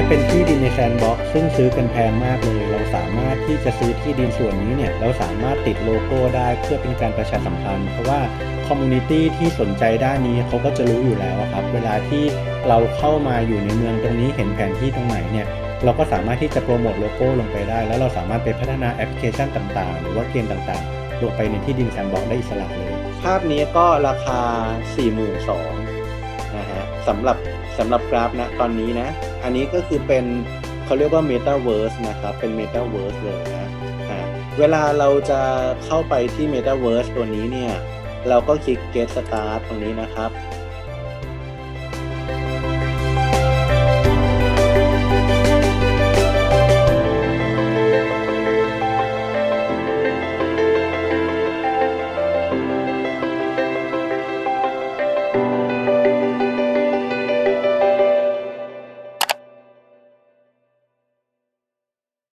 เป็นที่ดินในแซนด์บ็อกซ์ซึ่งซื้อกันแพงมากเลยเราสามารถที่จะซื้อที่ดินส่วนนี้เนี่ยเราสามารถติดโลโก้ได้เพื่อเป็นการประชาสัมพันธ์เพราะว่าคอมมูนิตี้ที่สนใจด้านนี้เขาก็จะรู้อยู่แล้วครับเวลาที่เราเข้ามาอยู่ในเมืองตรงนี้เห็นแผนที่ตรงไหนเนี่ยเราก็สามารถที่จะโปรโมทโลโก้ลงไปได้แล้วเราสามารถไปพัฒนาแอปพลิเคชันต่างๆหรือว่าเกมต่างๆลงไปในที่ดินแซนด์บ็อกซ์ได้อิสระเลยภาพนี้ก็ราคา 42,000 นะฮะสำหรับกราฟนะตอนนี้นะอันนี้ก็คือเป็นเขาเรียกว่า Metaverse นะครับเป็น Metaverse เลยนะเวลาเราจะเข้าไปที่ Metaverse ตัวนี้เนี่ยเราก็คลิก Get Start ตรงนี้นะครับ